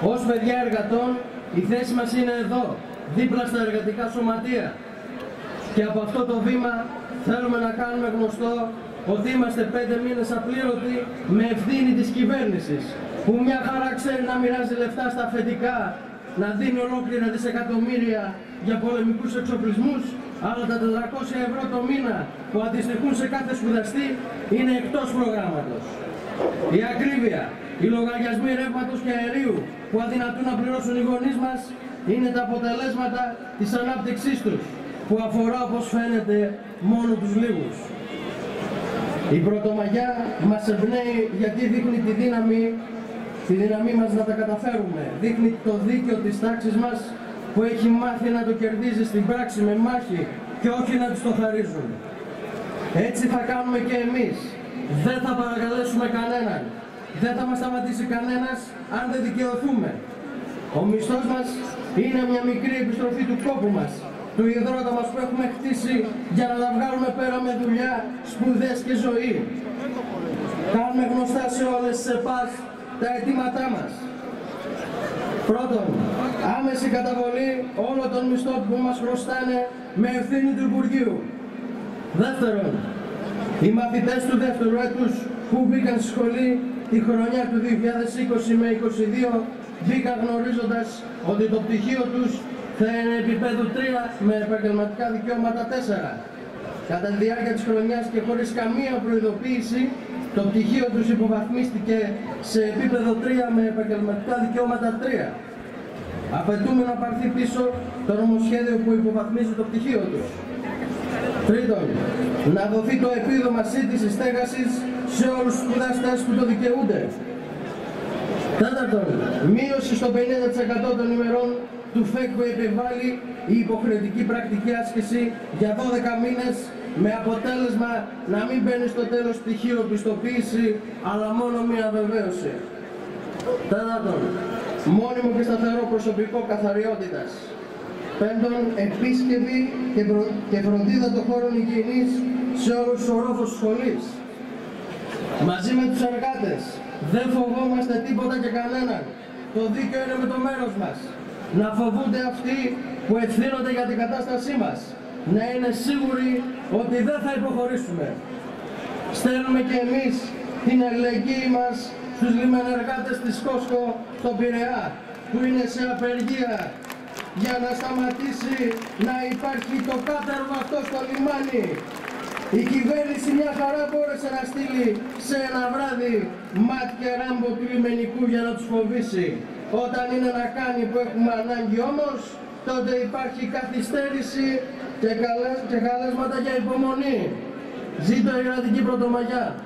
Ως παιδιά εργατών, η θέση μας είναι εδώ, δίπλα στα εργατικά σωματεία. Και από αυτό το βήμα θέλουμε να κάνουμε γνωστό ότι είμαστε 5 μήνες απλήρωτοι με ευθύνη της κυβέρνησης, που μια χαρά ξέρει να μοιράζει λεφτά στα αφεντικά, να δίνει ολόκληρα δισεκατομμύρια για πολεμικούς εξοπλισμούς, αλλά τα 400 ευρώ το μήνα που αντιστοιχούν σε κάθε σπουδαστή είναι εκτός προγράμματος. Η ακρίβεια, οι λογαριασμοί ρεύματος και αερίου που αδυνατούν να πληρώσουν οι γονείς μας είναι τα αποτελέσματα της ανάπτυξής τους, που αφορά, όπως φαίνεται, μόνο τους λίγους. Η Πρωτομαγιά μας εμπνέει γιατί δείχνει τη δύναμή μας να τα καταφέρουμε. Δείχνει το δίκαιο της τάξης μας που έχει μάθει να το κερδίζει στην πράξη με μάχη και όχι να της το χαρίζουν. Έτσι θα κάνουμε και εμείς. Δεν θα παρακαλέσουμε κανέναν. Δεν θα μας σταματήσει κανένας αν δεν δικαιωθούμε. Ο μισθός μας είναι μια μικρή επιστροφή του κόπου μας, του υδρότα μας που έχουμε χτίσει για να τα βγάλουμε πέρα με δουλειά, σπουδές και ζωή. Κάνουμε γνωστά σε όλες τις ΕΠΑΣ τα αιτήματά μας. Πρώτον, άμεση καταβολή όλων των μισθών που μας χρωστάνε με ευθύνη του Υπουργείου. Δεύτερον, οι μαθητές του δεύτερου έτους που μπήκαν στη σχολή τη χρονιά του 2020 με 2022 μπήκαν γνωρίζοντας ότι το πτυχίο τους θα είναι επίπεδο 3 με επαγγελματικά δικαιώματα 4. Κατά τη διάρκεια της χρονιάς και χωρίς καμία προειδοποίηση, το πτυχίο τους υποβαθμίστηκε σε επίπεδο 3 με επαγγελματικά δικαιώματα 3. Απαιτούμε να πάρθει πίσω το νομοσχέδιο που υποβαθμίζει το πτυχίο τους. Τρίτον, να δοθεί το επίδομα σύντησης στέγασης σε όλους τους σπουδαστές που το δικαιούνται. Τέταρτον, μείωση στο 50% των ημερών του ΦΕΚ που επιβάλλει η υποχρεωτική πρακτική άσκηση για 12 μήνες, με αποτέλεσμα να μην μπαίνει στο τέλος πτυχίο πιστοποίηση, αλλά μόνο μία βεβαίωση. Τέταρτον, μόνιμο και σταθερό προσωπικό καθαριότητας. Πέμπτον, επίσκευη και φροντίδα των χώρων υγιεινής σε όλους τους ορόφους της σχολής. Μαζί με τους εργάτες, δεν φοβόμαστε τίποτα και κανέναν. Το δίκαιο είναι με το μέρος μας. Να φοβούνται αυτοί που ευθύνονται για την κατάστασή μας. Να είναι σίγουροι ότι δεν θα υποχωρήσουμε. Στέλνουμε και εμείς την αλληλεγγύη μας στους λιμενεργάτες της Κόσκο στον Πειραιά, που είναι σε απεργία, για να σταματήσει να υπάρχει το κάτεργο αυτό στο λιμάνι. Η κυβέρνηση μια χαρά μπόρεσε να στείλει σε ένα βράδυ ΜΑΤ και ράμπο του λιμενικού για να τους φοβήσει. Όταν είναι να κάνει που έχουμε ανάγκη όμως, τότε υπάρχει καθυστέρηση και καλέσματα για υπομονή. Ζήτω η εργατική Πρωτομαγιά.